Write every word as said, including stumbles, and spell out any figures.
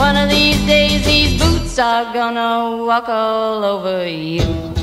One of these days these boots are gonna walk all over you.